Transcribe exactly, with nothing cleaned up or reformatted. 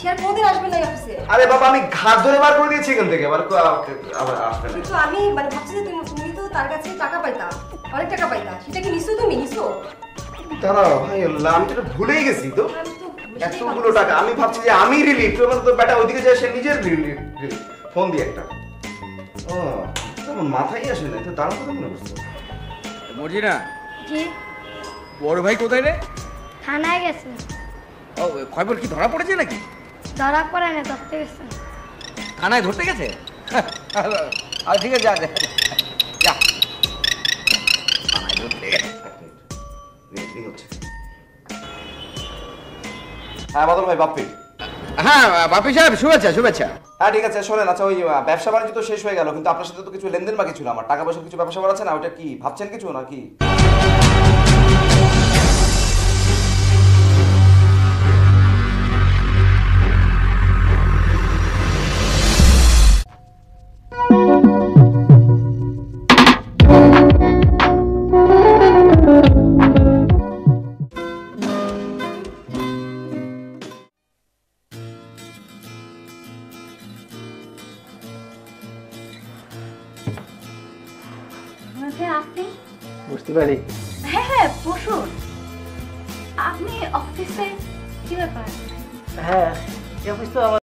সে আর কোনদিন আসবে না অফিসে। আরে বাবা আমি ঘাট ধরে বার করে দিয়েছি এখান থেকে, আবার আবার আসবে না। কিন্তু আমি মানে ভাবছি যে তুমি তুমি তো তার কাছে টাকা পাইতা, অনেক টাকা পাইতা, সেটা কি নিছো তুমি? নিছো? দাঁড়াও ভাই, আমি তো ভুলেই গেছি তো এতগুলো টাকা। আমি ভাবছি যে আমি রিলিফ, তো বেটা ওইদিকে যায় সে নিজের ফোন দিয়ে একটা। ও তেমন মাথায় আসে না, তো দাঁড়াও কথা মনে করছো। মর্জিনা। জি। বড় ভাই কোথায় রে? থানায় গেছে। ও খবর কি ধরা পড়েছে নাকি? ধরা পড়ে না, ধরতে গেছে। থানায় ধরতে গেছে? আর ঠিক আছে, যা যা যা থানায় ধরতে গেছে। হ্যাঁ বাদল ভাই, বাপ্পি। হ্যাঁ বাপি সাহেব, শুভেচ্ছা শুভেচ্ছা। হ্যাঁ ঠিক আছে, শোনেন, আচ্ছা ওই ব্যবসা বাণিজ্য তো শেষ হয়ে গেল, কিন্তু আপনার সাথে তো কিছু লেনদেন বাকি ছিল। আমার টাকা পয়সা কিছু ব্যবসা করা আছে না, ওটা কি ভাবছেন কিছু নাকি? বুঝতে পারি। হ্যাঁ হ্যাঁ বসুন। আপনি অফিসে কি ব্যাপার? হ্যাঁ, অফিস তো